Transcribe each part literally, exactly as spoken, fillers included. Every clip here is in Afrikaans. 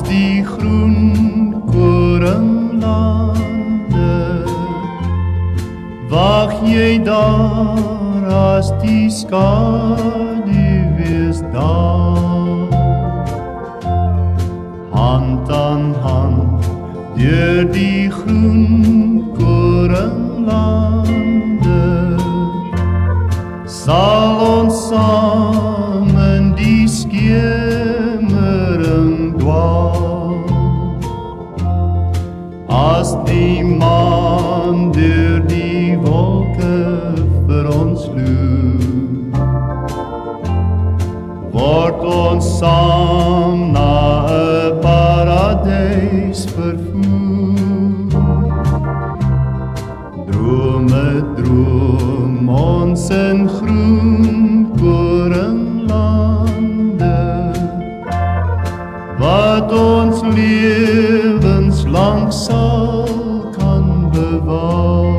die groen koringlande. Wag jy daar as die skaduwees daal, hand aan hand deur die groen koringlande, sal ons saam in die skemering dwaal, as die maan deur die wolke vir ons loer, word ons saam na 'n paradys vervoer. Drome droom ons in groen koringlande, wat ons lewenslang sal kan bewaar.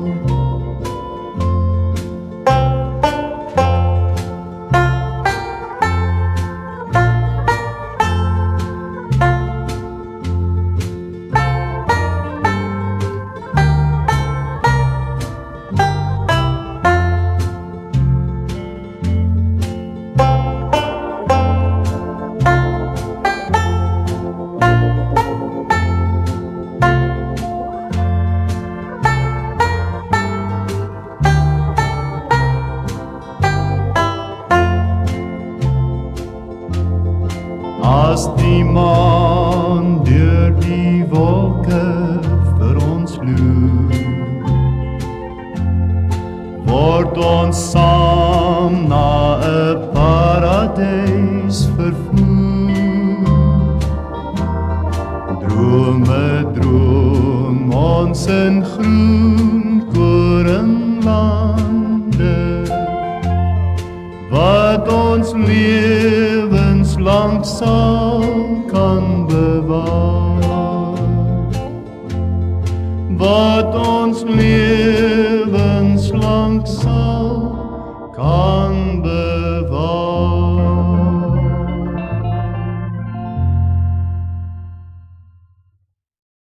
As die maan deur die wolke vir ons loer, word ons saam na 'n paradys vervoer. Drome droom ons in groen koringlande, wat ons lewenslang sal kan bewaar, wat ons lewenslang